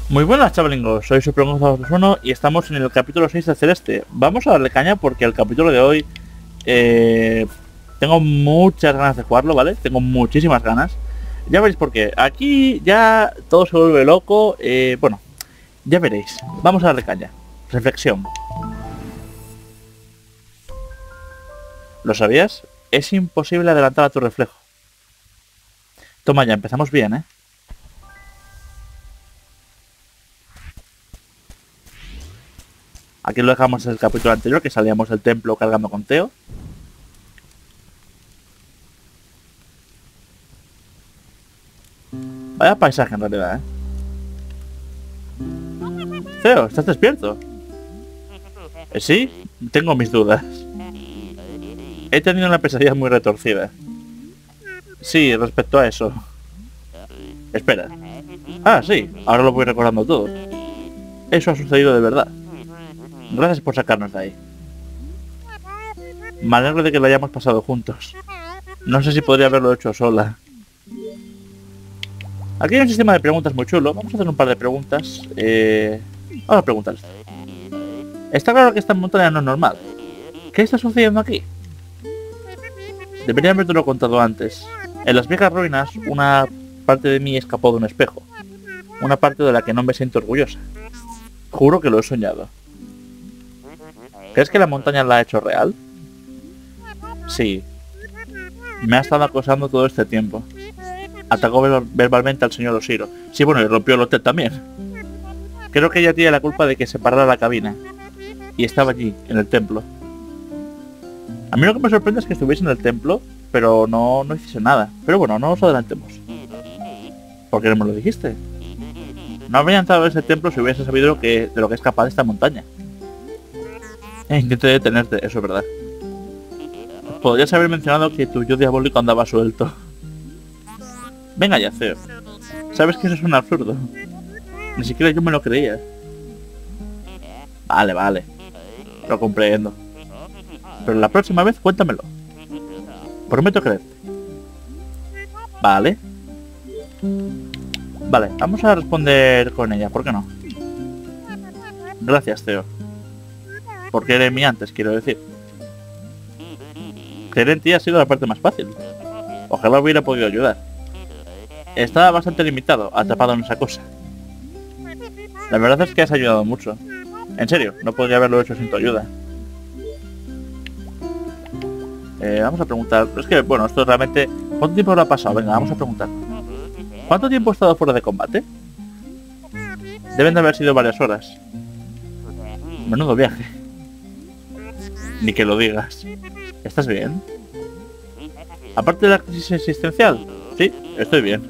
Muy buenas, chavalingos, soy Supremo1 y estamos en el capítulo 6 de Celeste. Vamos a darle caña porque el capítulo de hoy tengo muchas ganas de jugarlo, ¿vale? Tengo muchísimas ganas. Ya veréis por qué. Aquí ya todo se vuelve loco. Bueno, ya veréis. Vamos a darle caña. Reflexión. ¿Lo sabías? Es imposible adelantar a tu reflejo. Toma ya, empezamos bien, ¿eh? Aquí lo dejamos en el capítulo anterior, que salíamos del templo cargando con Theo. Vaya paisaje en realidad, ¿eh? Theo, ¿estás despierto? Sí, tengo mis dudas. He tenido una pesadilla muy retorcida. Sí, respecto a eso. Espera. Ah, sí, ahora lo voy recordando todo. Eso ha sucedido de verdad. Gracias por sacarnos de ahí. Me alegro de que lo hayamos pasado juntos. No sé si podría haberlo hecho sola. Aquí hay un sistema de preguntas muy chulo. Vamos a hacer un par de preguntas. Vamos a preguntar esto. Está claro que esta montaña no es normal. ¿Qué está sucediendo aquí? Debería habértelo contado antes. En las viejas ruinas, una parte de mí escapó de un espejo. Una parte de la que no me siento orgullosa. Juro que lo he soñado. ¿Crees que la montaña la ha hecho real? Sí. Me ha estado acosando todo este tiempo. Atacó verbalmente al señor Oshiro. Sí, bueno, y rompió el hotel también. Creo que ella tiene la culpa de que se parara la cabina. Y estaba allí, en el templo. A mí lo que me sorprende es que estuviese en el templo, pero no hiciese nada. Pero bueno, no nos adelantemos. ¿Por qué no me lo dijiste? No habría entrado en ese templo si hubiese sabido de lo que es capaz esta montaña. Intenté detenerte, eso es verdad. Podrías haber mencionado que tu yo diabólico andaba suelto. Venga ya, Theo. Sabes que eso es un absurdo. Ni siquiera yo me lo creía. Vale. Lo comprendo. Pero la próxima vez cuéntamelo. Prometo creerte. Vale, vamos a responder con ella, ¿por qué no? Gracias, Theo. Porque eres mi antes, quiero decir. Creer en ti ha sido la parte más fácil. Ojalá hubiera podido ayudar. Estaba bastante limitado, atrapado en esa cosa. La verdad es que has ayudado mucho. En serio, no podría haberlo hecho sin tu ayuda. Vamos a preguntar. Es que, bueno, esto realmente... ¿Cuánto tiempo lo ha pasado? Venga, vamos a preguntar. ¿Cuánto tiempo he estado fuera de combate? Deben de haber sido varias horas. Menudo viaje. Ni que lo digas. ¿Estás bien? Aparte de la crisis existencial. Sí, estoy bien.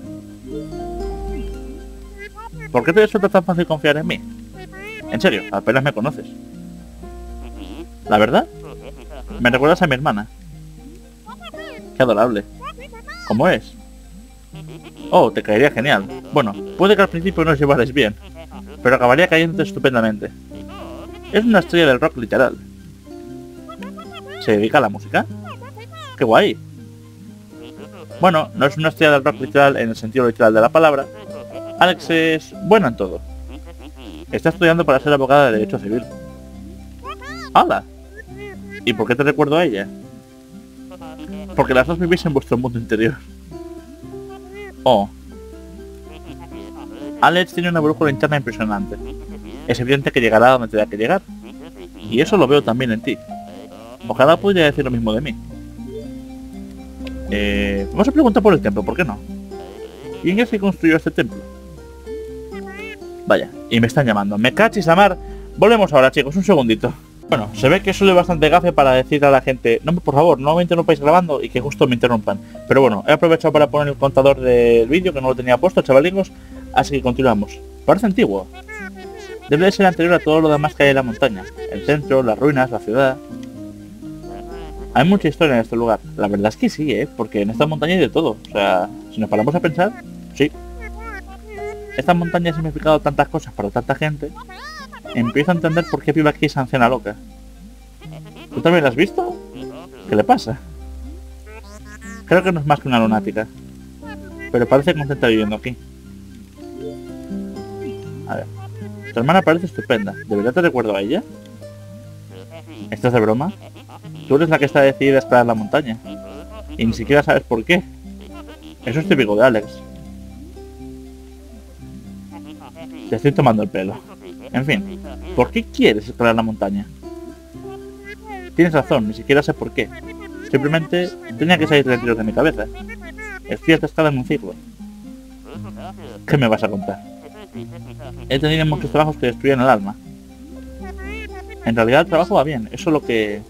¿Por qué te resulta tan fácil confiar en mí? En serio, apenas me conoces. ¿La verdad? Me recuerdas a mi hermana. Qué adorable. ¿Cómo es? Oh, te caería genial. Bueno, puede que al principio no os llevarais bien, pero acabaría cayéndote estupendamente. Es una estrella del rock literal. ¿Se dedica a la música? ¡Qué guay! Bueno, no es una estrella del rock literal en el sentido literal de la palabra. Alex es buena en todo. Está estudiando para ser abogada de derecho civil. ¡Hala! ¿Y por qué te recuerdo a ella? Porque las dos vivís en vuestro mundo interior. Oh. Alex tiene una brújula interna impresionante. Es evidente que llegará a donde tenga que llegar. Y eso lo veo también en ti. Ojalá pudiera decir lo mismo de mí. Vamos a preguntar por el templo, ¿por qué no? ¿Quién es que construyó este templo? Vaya, y me están llamando. Me cachis la mar. Volvemos ahora, chicos, un segundito. Bueno, se ve que soy bastante gafe para decirle a la gente: no, por favor, no me interrumpáis grabando, y que justo me interrumpan. Pero bueno, he aprovechado para poner el contador del vídeo, que no lo tenía puesto, chavalingos. Así que continuamos. Parece antiguo. Debe de ser anterior a todo lo demás que hay en la montaña. El centro, las ruinas, la ciudad. Hay mucha historia en este lugar. La verdad es que sí, porque en esta montaña hay de todo. O sea, si nos paramos a pensar, sí. Esta montaña ha significado tantas cosas para tanta gente. Empiezo a entender por qué vive aquí esa anciana loca. ¿Tú también la has visto? ¿Qué le pasa? Creo que no es más que una lunática. Pero parece contenta viviendo aquí. A ver. Tu hermana parece estupenda. ¿De verdad te recuerdo a ella? ¿Estás de broma? Tú eres la que está decidida a escalar la montaña. Y ni siquiera sabes por qué. Eso es típico de Alex. Te estoy tomando el pelo. En fin, ¿por qué quieres escalar la montaña? Tienes razón, ni siquiera sé por qué. Simplemente tenía que salir de tiros de mi cabeza. Estoy atascada en un ciclo. ¿Qué me vas a contar? He tenido muchos trabajos que destruyen el alma. En realidad el trabajo va bien, eso es lo que...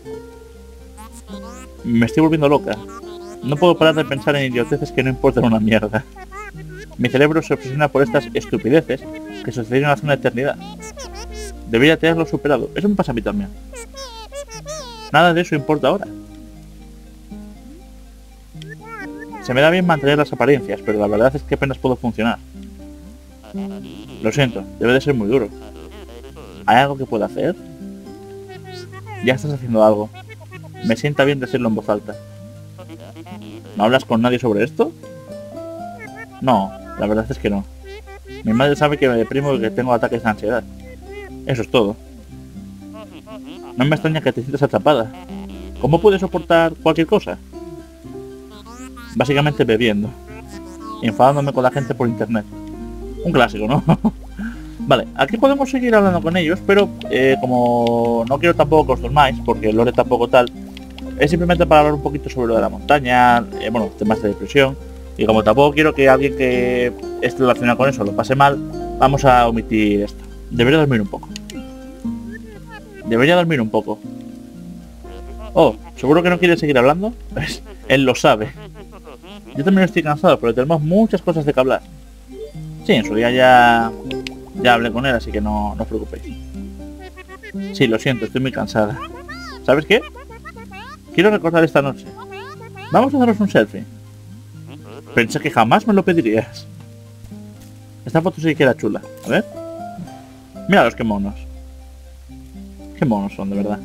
Me estoy volviendo loca. No puedo parar de pensar en idioteces que no importan una mierda. Mi cerebro se obsesiona por estas estupideces que sucedieron hace una eternidad. Debería tenerlo superado. Eso me pasa a mí también. Nada de eso importa ahora. Se me da bien mantener las apariencias, pero la verdad es que apenas puedo funcionar. Lo siento, debe de ser muy duro. ¿Hay algo que pueda hacer? Ya estás haciendo algo. Me sienta bien decirlo en voz alta. ¿No hablas con nadie sobre esto? No, la verdad es que no. Mi madre sabe que me deprimo y que tengo ataques de ansiedad. Eso es todo. No me extraña que te sientas atrapada. ¿Cómo puedes soportar cualquier cosa? Básicamente bebiendo. Enfadándome con la gente por internet. Un clásico, ¿no? Vale, aquí podemos seguir hablando con ellos, pero como no quiero tampoco que os dormáis, porque el lore tampoco tal, es simplemente para hablar un poquito sobre lo de la montaña, bueno, temas de depresión, y como tampoco quiero que alguien que esté relacionado con eso lo pase mal, vamos a omitir esto. Debería dormir un poco. Debería dormir un poco. Oh, ¿seguro que no quiere seguir hablando? Él lo sabe. Yo también estoy cansado, pero tenemos muchas cosas de que hablar. Sí, en su día ya hablé con él, así que no os preocupéis. Sí, lo siento, estoy muy cansada. ¿Sabes qué? Quiero recordar esta noche. Vamos a hacernos un selfie. Pensé que jamás me lo pedirías. Esta foto sí que era chula. A ver. Míralos, qué monos. Qué monos son, de verdad.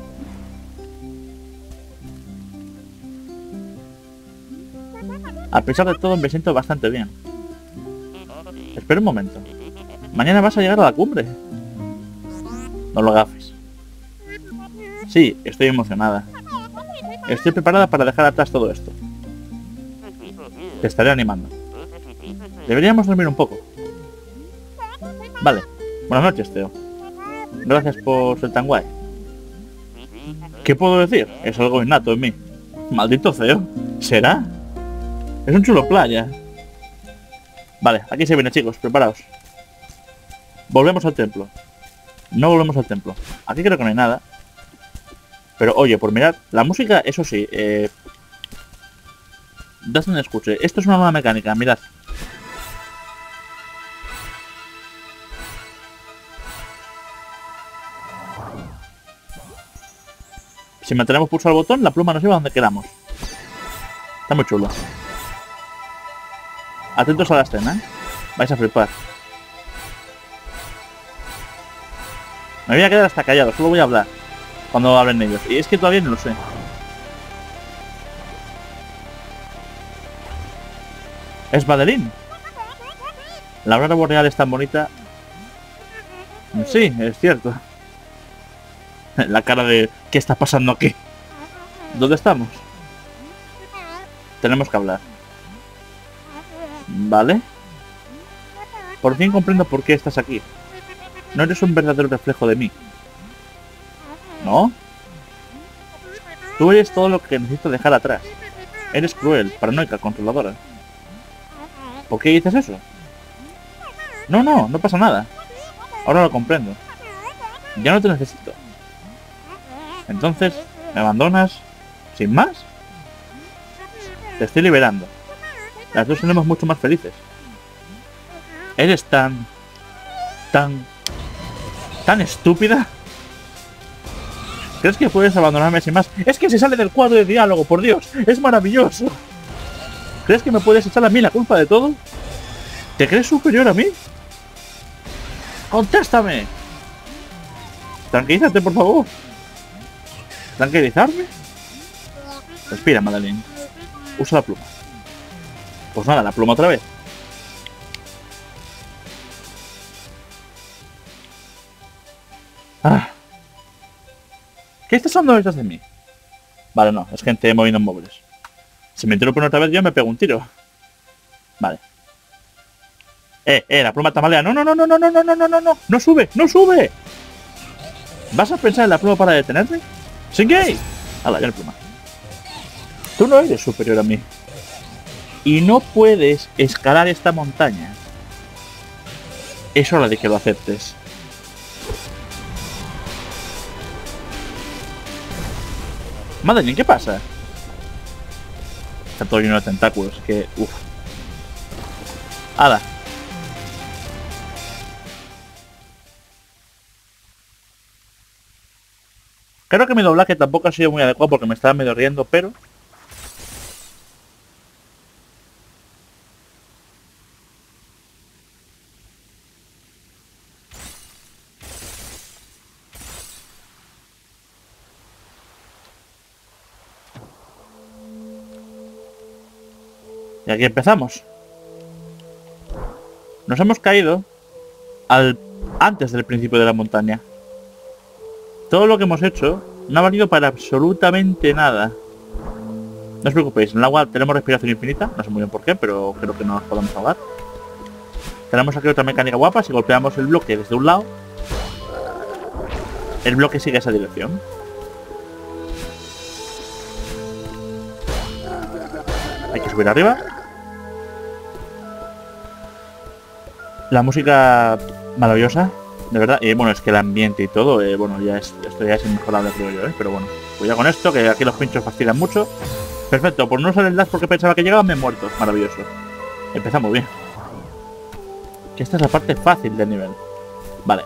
A pesar de todo, me siento bastante bien. Espera un momento. Mañana vas a llegar a la cumbre. No lo gafes. Sí, estoy emocionada. Estoy preparada para dejar atrás todo esto. Te estaré animando. Deberíamos dormir un poco. Vale. Buenas noches, Theo. Gracias por ser tan guay. ¿Qué puedo decir? Es algo innato en mí. Maldito Theo. ¿Será? Es un chulo playa. Vale, aquí se viene, chicos, preparaos. Volvemos al templo. No volvemos al templo. Aquí creo que no hay nada. Pero oye, por mirar, la música, eso sí, dad un escuche. Esto es una nueva mecánica, mirad. Si mantenemos pulsado el botón, la pluma nos lleva a donde queramos. Está muy chulo. Atentos a la escena. Vais a flipar. Me voy a quedar hasta callado, solo voy a hablar cuando hablen ellos. Y es que todavía no lo sé. Es Madeline. La aurora boreal es tan bonita. Sí, es cierto. La cara de... ¿Qué está pasando aquí? ¿Dónde estamos? Tenemos que hablar. ¿Vale? Por fin comprendo por qué estás aquí. No eres un verdadero reflejo de mí. ¿No? Tú eres todo lo que necesito dejar atrás. Eres cruel, paranoica, controladora. ¿Por qué dices eso? No pasa nada. Ahora lo comprendo. Ya no te necesito. Entonces, ¿me abandonas sin más? Te estoy liberando. Las dos seremos mucho más felices. Eres tan estúpida. ¿Crees que puedes abandonarme sin más? Es que se sale del cuadro de diálogo, por Dios. Es maravilloso. ¿Crees que me puedes echar a mí la culpa de todo? ¿Te crees superior a mí? ¡Contéstame! Tranquilízate, por favor. ¿Tranquilizarme? Respira, Madeline. Usa la pluma. Pues nada, la pluma otra vez. Ah. ¿Qué estás haciendo detrás de mí? Vale, no, es gente moviendo móviles. Si me entero por otra vez yo me pego un tiro. Vale. La pluma tamalea. No, no, no, no, no, no, no, no, no, no, no. No sube, no sube. ¿Vas a pensar en la pluma para detenerte? ¡Shingei! Hala, ya la pluma. Tú no eres superior a mí. Y no puedes escalar esta montaña. Es hora de que lo aceptes. Madeline, ¿qué pasa? Está todo lleno de tentáculos, que... Uff. ¡Hala! Creo que mi doblaje tampoco ha sido muy adecuado porque me estaba medio riendo, pero... Y aquí empezamos. Nos hemos caído antes del principio de la montaña. Todo lo que hemos hecho no ha valido para absolutamente nada. No os preocupéis, en el agua tenemos respiración infinita. No sé muy bien por qué, pero creo que no nos podemos ahogar. Tenemos aquí otra mecánica guapa. Si golpeamos el bloque desde un lado, el bloque sigue esa dirección. Hay que subir arriba. La música maravillosa, de verdad. Y bueno, es que el ambiente y todo, bueno, esto ya es inmejorable, creo yo, pero bueno. Cuidado con esto, que aquí los pinchos fastidian mucho. Perfecto, por no usar el dash porque pensaba que llegaba, me he muerto. Maravilloso. Empezamos bien. Que esta es la parte fácil del nivel. Vale.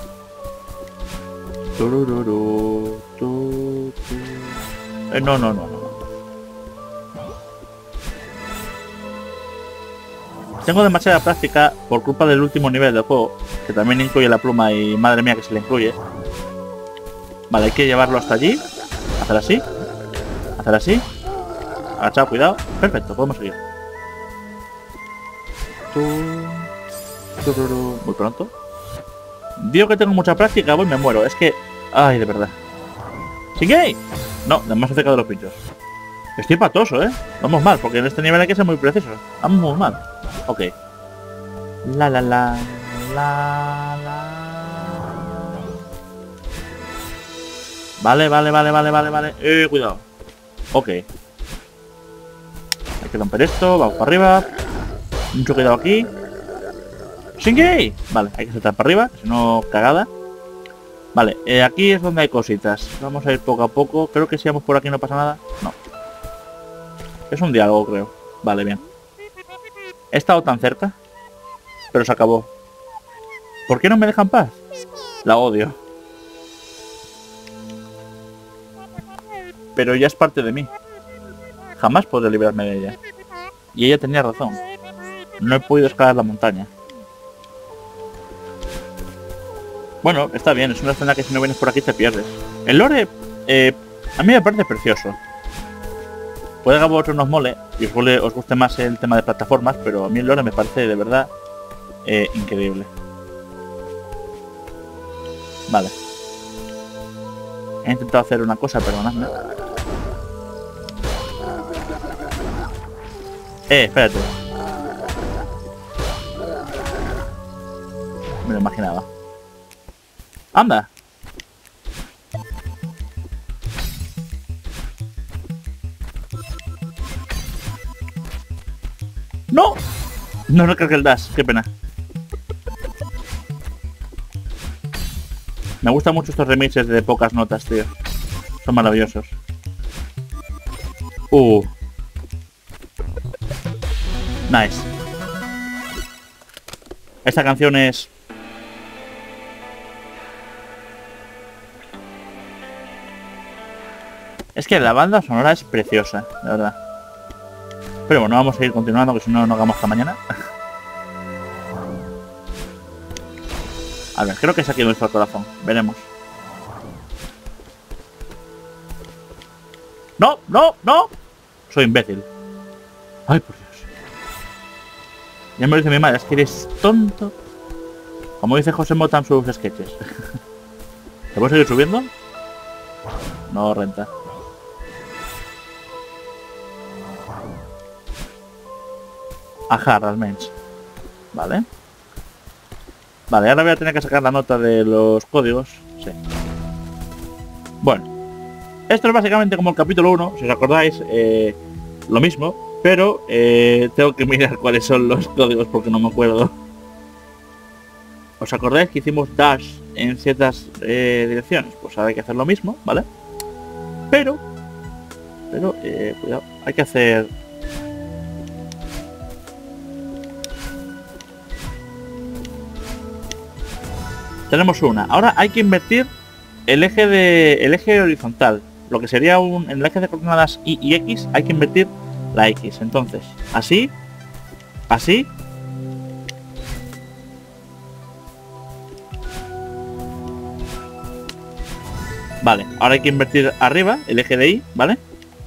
No, no, no, no. Tengo demasiada práctica por culpa del último nivel del juego, que también incluye la pluma y madre mía que se le incluye. Vale, hay que llevarlo hasta allí. Hacer así. Hacer así. Agachado, cuidado. Perfecto, podemos seguir. Muy pronto. Digo que tengo mucha práctica, voy me muero. Es que... Ay, de verdad. ¡Sigue! No, demasiado cerca de los pinchos. Estoy patoso, Vamos mal, porque en este nivel hay que ser muy preciso. Vamos muy mal. Ok. La. Vale. Cuidado. Ok. Hay que romper esto. Vamos para arriba. Mucho cuidado aquí. ¡Shingei! Vale, hay que saltar para arriba, si no, cagada. Vale, aquí es donde hay cositas. Vamos a ir poco a poco. Creo que si vamos por aquí no pasa nada. No. Es un diálogo, creo. Vale, bien. He estado tan cerca, pero se acabó. ¿Por qué no me dejan paz? La odio. Pero ya es parte de mí. Jamás podré librarme de ella. Y ella tenía razón. No he podido escalar la montaña. Bueno, está bien. Es una escena que si no vienes por aquí te pierdes. El lore, a mí me parece precioso. Puede que a vosotros nos mole y os guste más el tema de plataformas, pero a mí el lore me parece de verdad increíble. Vale. He intentado hacer una cosa, perdonadme. Espérate. Me lo imaginaba. ¡Anda! ¡No! No recargué el dash, qué pena. Me gustan mucho estos remixes de pocas notas, tío. Son maravillosos. Nice. Esta canción es... Es que la banda sonora es preciosa, de verdad. Pero bueno, vamos a ir continuando, que si no, no hagamos hasta mañana. A ver, creo que es aquí donde está el corazón. Veremos. ¡No! ¡No! ¡No! Soy imbécil. ¡Ay, por Dios! Ya me lo dice mi madre, es que eres tonto. Como dice José Mota en sus sketches. ¿Se puede seguir subiendo? No renta. Ajá, realmente. Vale. Vale, ahora voy a tener que sacar la nota de los códigos. Sí. Bueno. Esto es básicamente como el capítulo 1, si os acordáis. Lo mismo. Pero tengo que mirar cuáles son los códigos porque no me acuerdo. ¿Os acordáis que hicimos dash en ciertas direcciones? Pues ahora hay que hacer lo mismo, ¿vale? Pero cuidado, hay que hacer... Tenemos una. Ahora hay que invertir el eje horizontal. Lo que sería en el eje de coordenadas Y y X hay que invertir la X. Entonces, así. Vale, ahora hay que invertir arriba el eje de Y, ¿vale?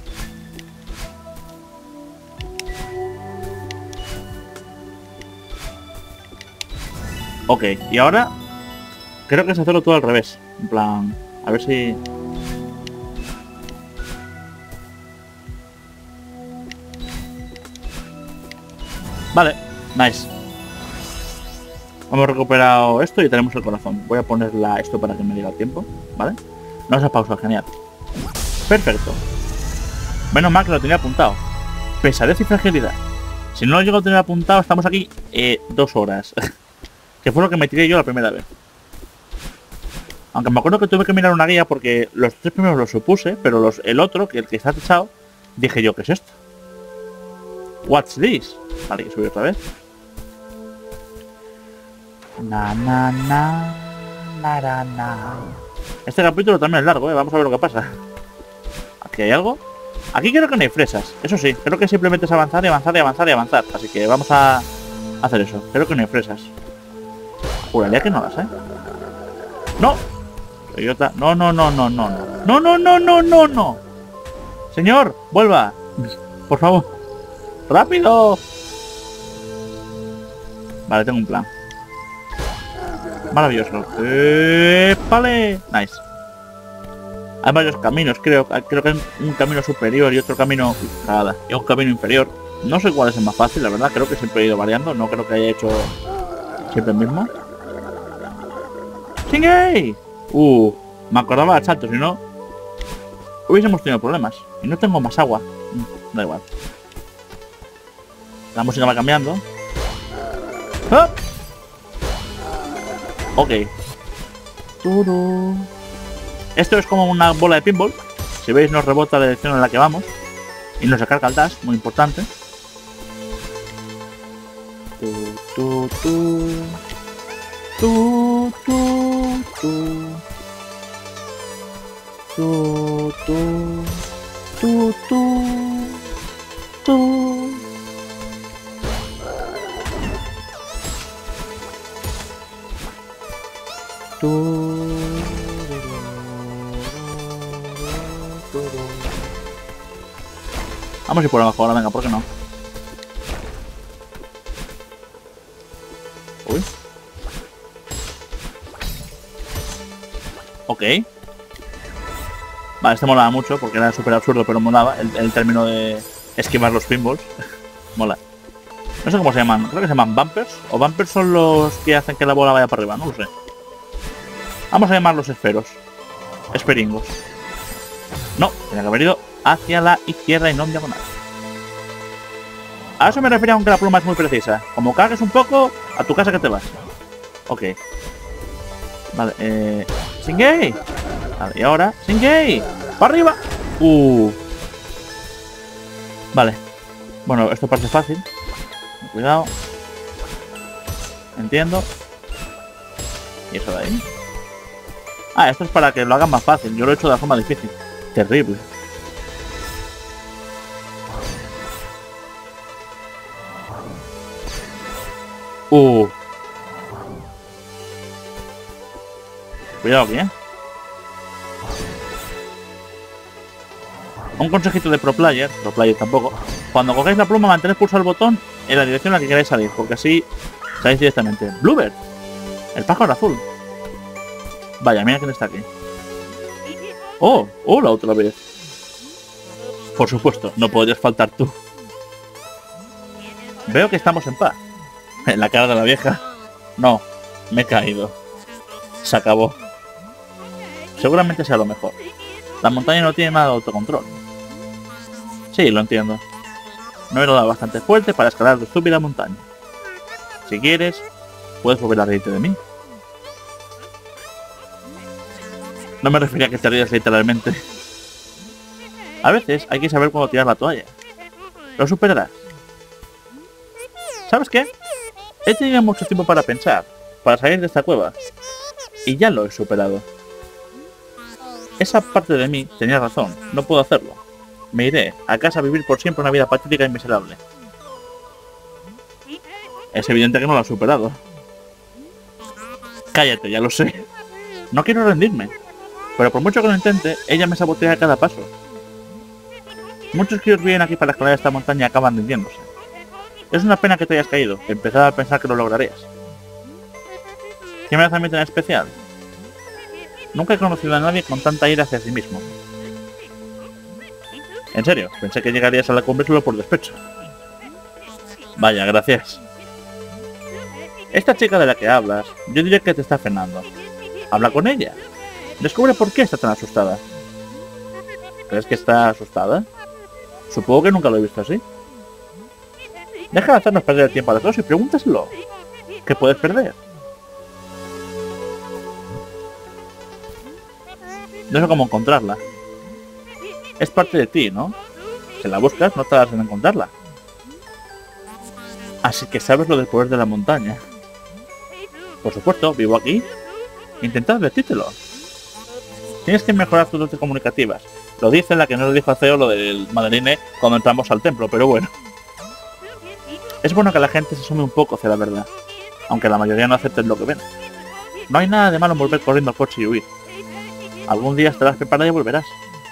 Ok, y ahora creo que es hacerlo todo al revés. En plan, a ver si... Vale, nice. Hemos recuperado esto y tenemos el corazón. Voy a ponerla esto para que me diga el tiempo, ¿vale? No se ha pausado, genial. Perfecto. Menos mal que lo tenía apuntado. Pesadez y fragilidad. Si no lo llego a tener apuntado, estamos aquí 2 horas. Que fue lo que me tiré yo la primera vez. Aunque me acuerdo que tuve que mirar una guía porque los 3 primeros los supuse, pero el otro, que el que está techado, dije yo, ¿qué es esto? What's this? Vale, hay que subir otra vez. Este capítulo también es largo, vamos a ver lo que pasa. Aquí hay algo. Aquí creo que no hay fresas. Eso sí, creo que simplemente es avanzar y avanzar y avanzar y avanzar. Así que vamos a hacer eso. Creo que no hay fresas. Juraría que no las hay. ¡No! Idiota. No, no, no, no, no, no. No, no, no, no, no, no. Señor, vuelva. Por favor. ¡Rápido! Vale, tengo un plan. Maravilloso. ¡Vale! Nice. Hay varios caminos, creo que hay un camino superior y otro camino... Cagada. Y un camino inferior. No sé cuál es el más fácil, la verdad. Creo que siempre he ido variando. No creo que haya hecho siempre el mismo. ¡Singay! Me acordaba del salto, si no... Hubiésemos tenido problemas. Y no tengo más agua. Da igual. La música va cambiando. ¡Ah! Ok. Esto es como una bola de pinball. Si veis nos rebota la dirección en la que vamos. Y nos recarga el dash, muy importante. Vamos a ir por abajo ahora, venga, ¿por qué no? Uy. Ok. Vale, este molaba mucho porque era súper absurdo, pero molaba el término de esquivar los pinballs. Mola. No sé cómo se llaman, creo que se llaman bumpers. O bumpers son los que hacen que la bola vaya para arriba, no lo sé. Vamos a llamarlos esferos. Esperingos. No, tenía que haber ido hacia la izquierda y no en diagonal. A eso me refería, aunque la pluma es muy precisa. Como cagues un poco, a tu casa que te vas. Ok. Vale, ¡Singay! Vale, y ahora, ¡Singay! ¡Para arriba! Vale. Bueno, esto parece fácil. Cuidado. Entiendo. Y eso de ahí. Ah, esto es para que lo hagan más fácil. Yo lo he hecho de la forma difícil. Terrible. Cuidado aquí, Un consejito de pro player tampoco. Cuando cogáis la pluma, mantened pulsado el botón en la dirección en la que queráis salir, porque así salís directamente. Bluebird, el pájaro azul. Vaya, mira quién está aquí. Oh, hola otra vez. Por supuesto, no podrías faltar tú. Veo que estamos en paz. En la cara de la vieja. No, me he caído. Se acabó. Seguramente sea lo mejor. La montaña no tiene nada de autocontrol. Sí, lo entiendo. No era bastante fuerte para escalar la estúpida montaña. Si quieres, puedes volver a reírte de mí. No me refería a que te rías literalmente. A veces hay que saber cuándo tirar la toalla. Lo superarás. ¿Sabes qué? He tenido mucho tiempo para pensar, para salir de esta cueva. Y ya lo he superado. Esa parte de mí tenía razón, no puedo hacerlo. Me iré a casa a vivir por siempre una vida patética y miserable. Es evidente que no lo has superado. Cállate, ya lo sé. No quiero rendirme. Pero por mucho que lo intente, ella me sabotea a cada paso. Muchos críos vienen aquí para escalar esta montaña y acaban rindiéndose. Es una pena que te hayas caído. Empezaba a pensar que lo lograrías. ¿Qué me hace a mí tan especial? Nunca he conocido a nadie con tanta ira hacia sí mismo. En serio, pensé que llegarías a la cumbre solo por despecho. Vaya, gracias. Esta chica de la que hablas, yo diría que te está frenando. Habla con ella. Descubre por qué está tan asustada. ¿Crees que está asustada? Supongo que nunca lo he visto así. Deja de hacernos perder el tiempo a los dos y pregúntaselo. ¿Qué puedes perder? No sé cómo encontrarla. Es parte de ti, ¿no? Si la buscas, no tardas en encontrarla. Así que sabes lo del poder de la montaña. Por supuesto, vivo aquí. Intenta advertírtelo. Tienes que mejorar tus dotes comunicativas. Lo dice la que no le dijo a Ceo lo del Madeline cuando entramos al templo, pero bueno. Es bueno que la gente se sume un poco hacia la verdad, aunque la mayoría no acepten lo que ven. No hay nada de malo en volver corriendo al coche y huir. Algún día estarás preparada y volverás.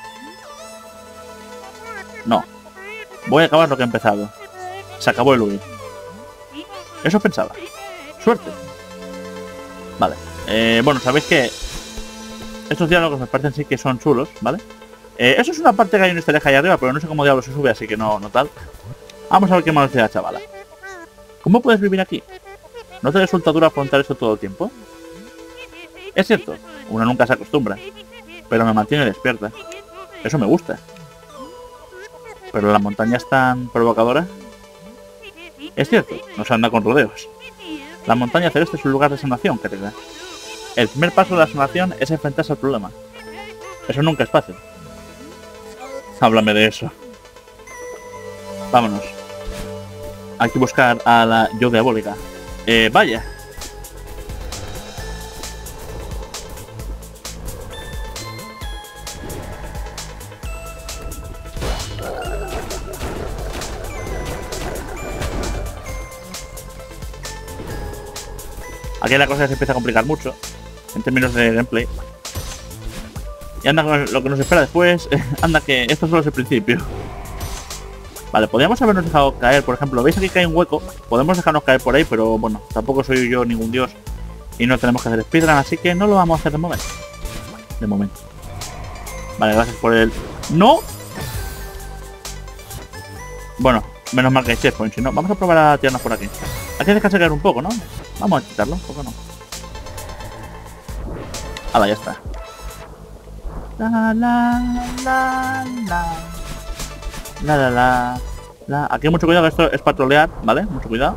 No. Voy a acabar lo que he empezado. Se acabó el huir. Eso pensaba. Suerte. Vale. Bueno, sabéis que estos diálogos me parecen sí que son chulos, ¿vale? Eso es una parte que hay un easter egg ahí arriba, pero no sé cómo diablos se sube, así que no tal. Vamos a ver qué más dice la chavala. ¿Cómo puedes vivir aquí? ¿No te resulta duro afrontar esto todo el tiempo? Es cierto, uno nunca se acostumbra, pero me mantiene despierta. Eso me gusta. ¿Pero la montaña es tan provocadora? Es cierto, no se anda con rodeos. La montaña celeste es un lugar de sanación, querida. El primer paso de la sanación es enfrentarse al problema. Eso nunca es fácil. Háblame de eso. Vámonos. Hay que buscar a la yo diabólica. Vaya. Aquí la cosa se empieza a complicar mucho en términos de gameplay. Y anda con lo que nos espera después. Anda que esto solo es el principio. Vale, podríamos habernos dejado caer, por ejemplo. ¿Veis aquí que hay un hueco? Podemos dejarnos caer por ahí, pero bueno, tampoco soy yo ningún dios. Y no tenemos que hacer speedrun, así que no lo vamos a hacer de momento. De momento. Vale, gracias por el... ¡No! Bueno, menos mal que hay checkpoint, si no. Vamos a probar a tirarnos por aquí. Hay que dejarse caer un poco, ¿no? Vamos a quitarlo, ¿por qué no? Hala, ya está. La la la la. La. Aquí mucho cuidado, que esto es patrolear, ¿vale? Mucho cuidado.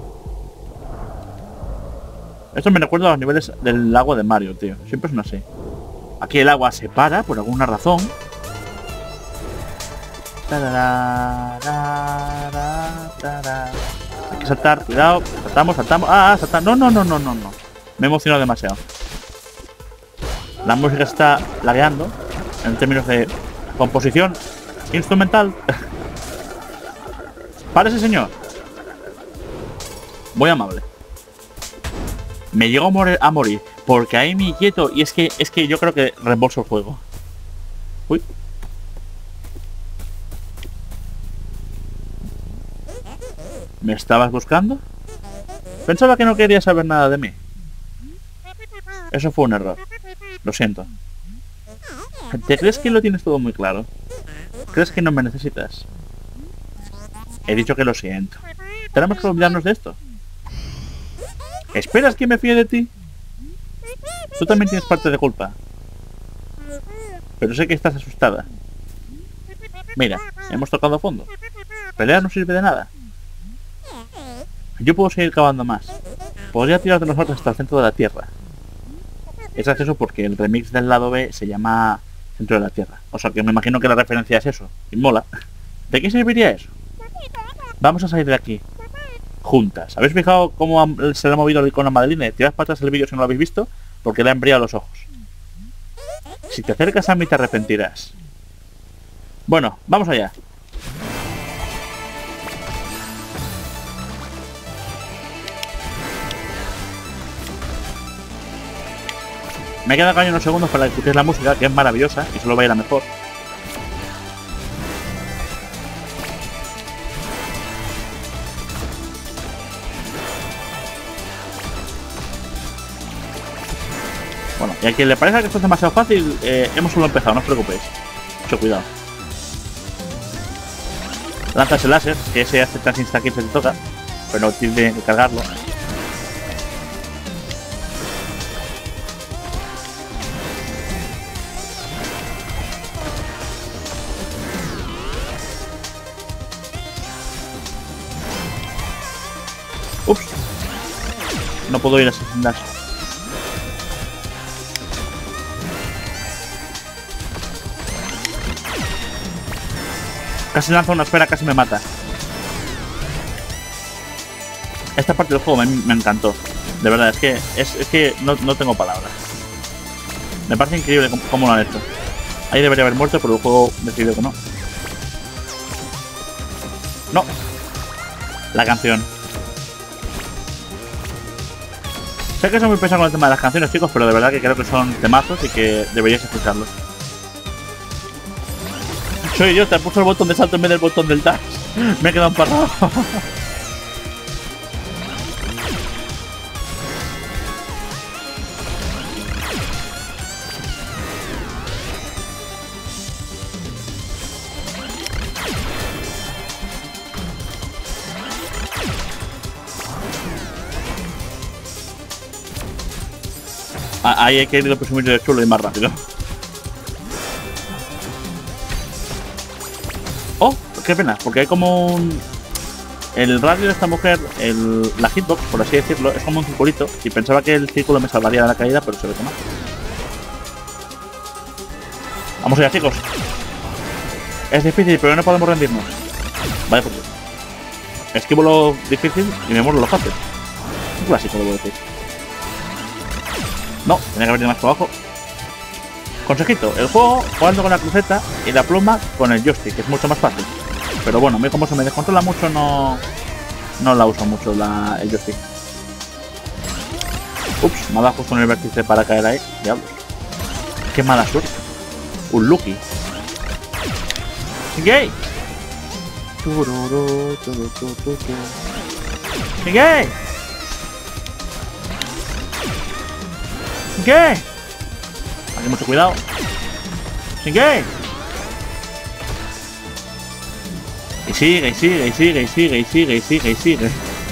Esto me recuerda a los niveles del lago de Mario, tío. Siempre son así. Aquí el agua se para por alguna razón. Hay que saltar, cuidado. Saltamos. Ah, saltar. No. Me he emocionado demasiado. La música se está lagueando en términos de composición instrumental. Párese, señor. Muy amable. Me llego a morir porque ahí me quieto y es que yo creo que reembolso el juego. Uy. ¿Me estabas buscando? Pensaba que no querías saber nada de mí. Eso fue un error. Lo siento. ¿Te crees que lo tienes todo muy claro? ¿Crees que no me necesitas? He dicho que lo siento. ¿Tenemos que olvidarnos de esto? ¿Esperas que me fíe de ti? Tú también tienes parte de culpa. Pero sé que estás asustada. Mira, hemos tocado fondo. Pelear no sirve de nada. Yo puedo seguir cavando más. Podría tirar de los norte hasta el centro de la Tierra. Es gracioso porque el remix del lado B se llama Centro de la Tierra. O sea que me imagino que la referencia es eso. Y mola. ¿De qué serviría eso? Vamos a salir de aquí. Juntas. ¿Habéis fijado cómo se le ha movido el icono a Madeline? Tirad para atrás el vídeo si no lo habéis visto, porque le ha embriagado los ojos. Si te acercas a mí te arrepentirás. Bueno, vamos allá. Me queda caño unos segundos para escuchar la música, que es maravillosa y solo va a ir a mejor. Bueno, y a quien le parezca que esto es demasiado fácil, hemos solo empezado, no os preocupéis. Mucho cuidado. Lanzas el láser, que ese hace tan insta que se te toca, pero tiene que cargarlo. Ups. No puedo ir así sin dash. Casi lanza una esfera, casi me mata. Esta parte del juego me encantó. De verdad, es que no tengo palabras. Me parece increíble cómo lo han hecho. Ahí debería haber muerto, pero el juego decidió que no. No. La canción. Sé que soy muy pesado con el tema de las canciones, chicos, pero de verdad que creo que son temazos y que deberíais escucharlos. Soy idiota, he puesto el botón de salto en vez del botón del dash. Me he quedado emparrado. Ahí he querido presumir de chulo y más rápido. Oh, qué pena, porque hay como un... El radio de esta mujer, la hitbox, por así decirlo, es como un circulito. Y pensaba que el círculo me salvaría de la caída, pero se ve que no. Vamos allá, chicos. Es difícil, pero no podemos rendirnos. Vale, pues... Esquivo lo difícil y me muero lo fácil. Un clásico, lo voy a decir. No, tenía que haber ido más por abajo. Consejito, el juego jugando con la cruceta y la pluma con el joystick, que es mucho más fácil. Pero bueno, a mí como se me descontrola mucho, no la uso mucho el joystick. Ups, me ha dado justo en el vértice para caer ahí. Diablos. Qué mala suerte. Un Lucky. ¡Sigue! ¡Sigue! ¿Qué? Aquí mucho cuidado. ¿Sigue? Y sigue, y sigue, y sigue, y sigue, y sigue, y sigue, y sigue.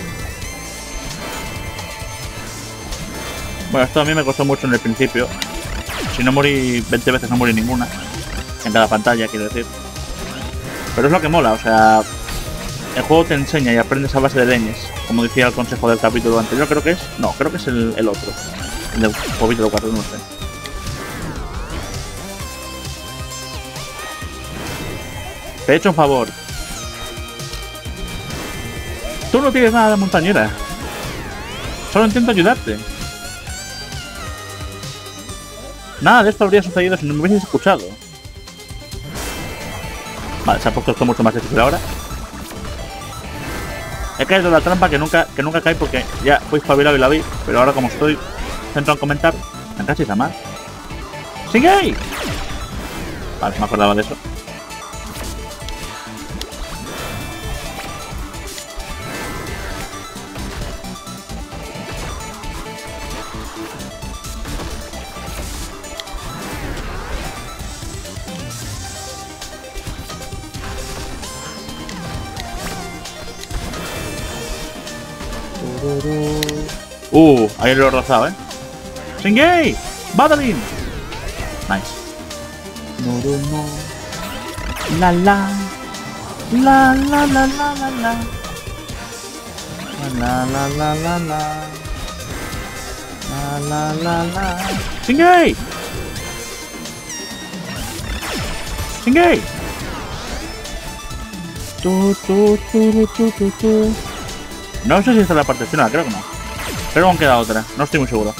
Bueno, esto a mí me costó mucho en el principio. Si no morí 20 veces, no morí ninguna. En cada pantalla, quiero decir. Pero es lo que mola, o sea... El juego te enseña y aprendes a base de leñes. Como decía el consejo del capítulo anterior, creo que es... No, creo que es el otro. El del capítulo 4, no sé. Te he hecho un favor. Tú no tienes nada de montañera. Solo intento ayudarte. Nada de esto habría sucedido si no me hubieses escuchado. Vale, se ha puesto esto mucho más difícil ahora. He caído en la trampa que nunca caí porque ya fui espabilado y la vi. Pero ahora como estoy centrado en comentar, me cachis a más. ¡Sigue ahí! Vale, me acordaba de eso. Ahí lo he rozado, ¿eh? ¡Singay! ¡Madeline! Nice. La la. La la la la la la. La la la la la. La la la la. ¡Singay! ¡Singay! No sé si esta es la parte final, creo que no. Pero aún queda otra, no estoy muy seguro.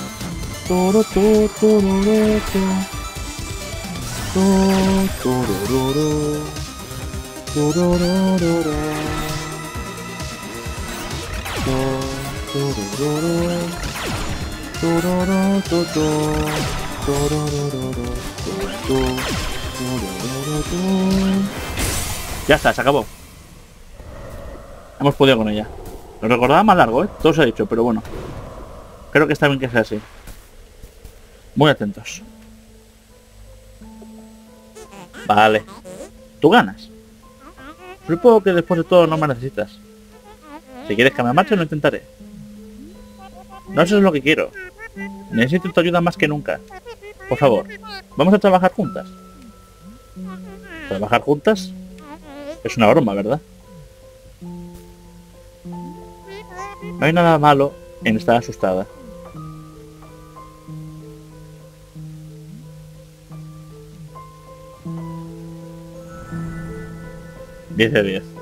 Ya está, se acabó. Hemos podido con ella. Lo recordaba más largo, todo se ha dicho, pero bueno. Creo que está bien que sea así. Muy atentos. Vale. Tú ganas. Supongo que después de todo no me necesitas. Si quieres que me marche, lo intentaré. No sé lo que quiero. Necesito tu ayuda más que nunca. Por favor, vamos a trabajar juntas. ¿Trabajar juntas? Es una broma, ¿verdad? No hay nada malo en estar asustada. 10 de 10.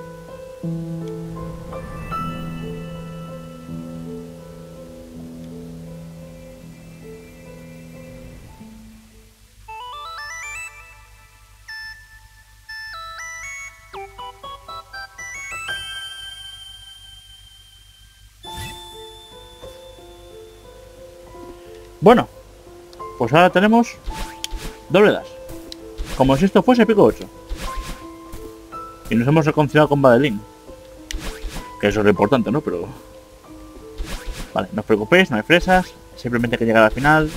Bueno, pues ahora tenemos doble dash. Como si esto fuese pico 8. Y nos hemos reconciliado con Madeline. Que eso es lo importante, ¿no? Pero... Vale, no os preocupéis, no hay fresas. Simplemente hay que llegar al final.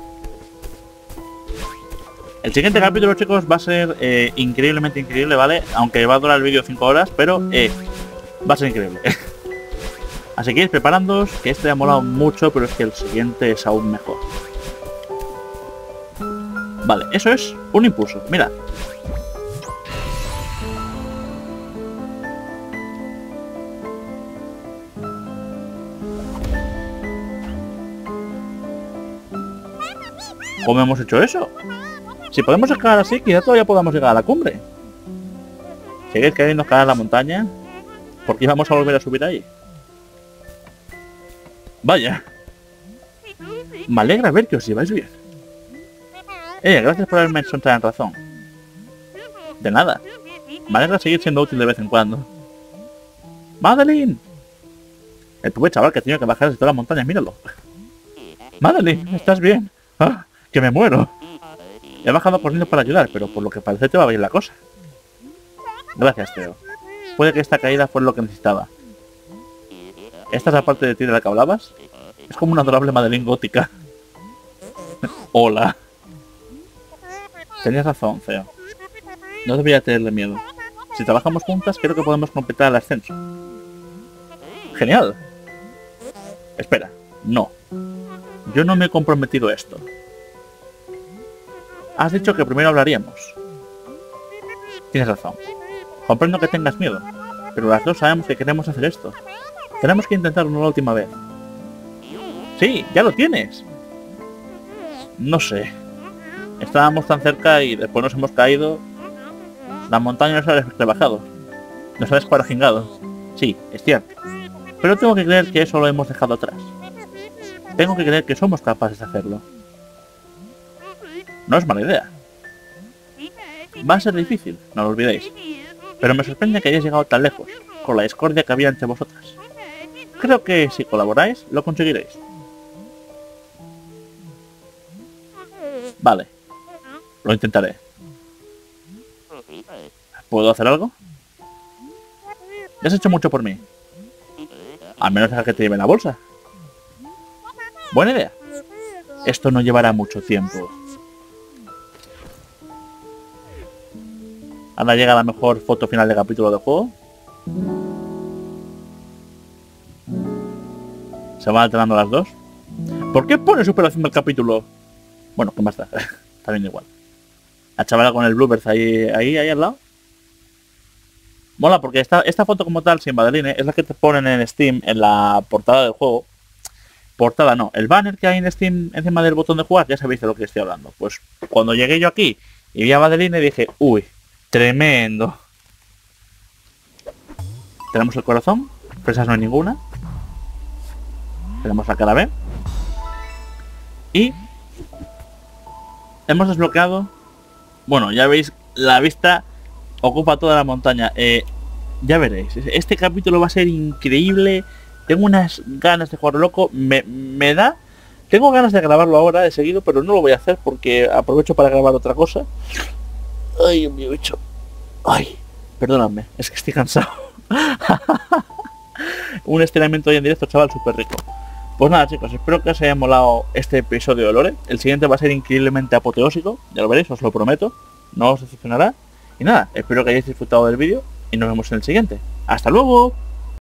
El siguiente capítulo, chicos, va a ser increíblemente increíble, ¿vale? Aunque va a durar el vídeo 5 horas, pero va a ser increíble. Así que ir preparándoos, que este ha molado mucho, pero es que el siguiente es aún mejor. Vale, eso es un impulso, mirad. ¿Cómo hemos hecho eso? Si podemos escalar así, quizá todavía podamos llegar a la cumbre. ¿Seguís queriendo escalar la montaña? ¿Por qué vamos a volver a subir ahí? Vaya. Me alegra ver que os lleváis bien. Gracias por haberme hecho entrar en razón. De nada. Me alegra seguir siendo útil de vez en cuando. ¡Madeline! El pobre chaval que ha tenido que bajar desde todas las montañas, míralo. ¡Madeline! ¿Estás bien? ¡Ah! ¡Que me muero! He bajado corriendo para ayudar, pero por lo que parece te va bien la cosa. Gracias, Theo. Puede que esta caída fue lo que necesitaba. ¿Esta es la parte de ti de la que hablabas? Es como una adorable Madeline gótica. Hola. Tenías razón, Theo. No debería tenerle miedo. Si trabajamos juntas, creo que podemos completar el ascenso. ¡Genial! Espera, no. Yo no me he comprometido a esto. Has dicho que primero hablaríamos. Tienes razón. Comprendo que tengas miedo, pero las dos sabemos que queremos hacer esto. Tenemos que intentarlo una última vez. Sí, ya lo tienes. No sé. Estábamos tan cerca y después nos hemos caído. La montaña nos ha rebajado. Nos ha descuarajingado. Sí, es cierto. Pero tengo que creer que eso lo hemos dejado atrás. Tengo que creer que somos capaces de hacerlo. No es mala idea. Va a ser difícil, no lo olvidéis. Pero me sorprende que hayáis llegado tan lejos, con la discordia que había entre vosotras. Creo que si colaboráis, lo conseguiréis. Vale. Lo intentaré. ¿Puedo hacer algo? Ya has hecho mucho por mí. Al menos deja que te lleve la bolsa. Buena idea. Esto no llevará mucho tiempo. Ahora llega la mejor foto final de capítulo del juego. Se van alternando las dos. ¿Por qué pone superación del capítulo? Bueno, ¿qué más da? Está bien igual. La chavala con el Bluebird ahí al lado. Mola porque esta foto como tal, sin Madeline, es la que te ponen en Steam en la portada del juego. Portada no, el banner que hay en Steam encima del botón de jugar, ya sabéis de lo que estoy hablando. Pues cuando llegué yo aquí y vi a Madeline dije, uy, tremendo. Tenemos el corazón, fresas no hay ninguna. Tenemos la cara B. Y hemos desbloqueado. Bueno, ya veis, la vista ocupa toda la montaña. Ya veréis, este capítulo va a ser increíble. Tengo unas ganas de jugar loco. Me da... Tengo ganas de grabarlo ahora de seguido, pero no lo voy a hacer porque aprovecho para grabar otra cosa. Ay, mi bicho. Ay, perdóname, es que estoy cansado. Un estiramiento hoy en directo, chaval, súper rico. Pues nada, chicos, espero que os haya molado este episodio de Lore. El siguiente va a ser increíblemente apoteósico, ya lo veréis, os lo prometo. No os decepcionará. Y nada, espero que hayáis disfrutado del vídeo y nos vemos en el siguiente. ¡Hasta luego!